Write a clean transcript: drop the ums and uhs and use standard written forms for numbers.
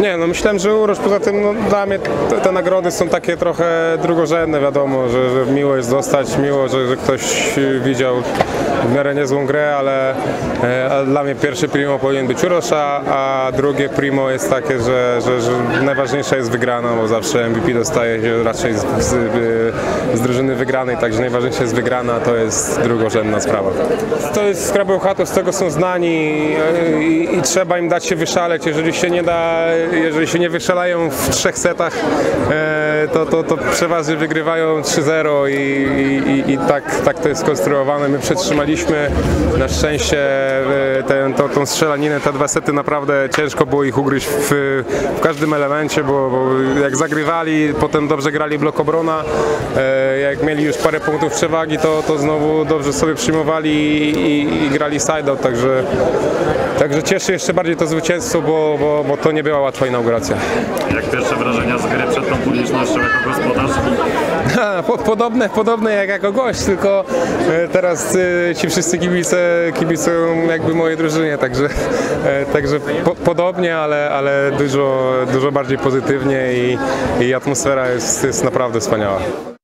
Nie, no myślałem, że uroż, poza tym no, dla mnie te nagrody są takie trochę drugorzędne, wiadomo, że miło jest dostać, miło, że ktoś widział w miarę niezłą grę, ale dla mnie pierwszy primo powinien być uroż, a drugie primo jest takie, że najważniejsza jest wygrana, bo zawsze MVP dostaje się raczej z drużyny wygranej, także najważniejsza jest wygrana, to jest drugorzędna sprawa. To jest gra Bełchatów, z tego są znani i trzeba im dać się wyszaleć, jeżeli się nie da, jeżeli się nie wyszalają w 3 setach, to przeważnie wygrywają 3-0 i tak to jest skonstruowane. My przetrzymaliśmy na szczęście tą strzelaninę, te 2 sety naprawdę ciężko było ich ugryźć w każdym elemencie, bo jak zagrywali, potem dobrze grali blok obrona, jak mieli już parę punktów przewagi, to znowu dobrze sobie przyjmowali i grali side-out, także cieszy jeszcze bardziej to zwycięstwo, bo to nie była łatwa inauguracja. Jak pierwsze wrażenia z gry przed tą publicznością jako gospodarz? Podobne jak jako gość, tylko teraz ci wszyscy kibicują jakby mojej drużynie, także podobnie, ale dużo bardziej pozytywnie i atmosfera jest naprawdę wspaniała.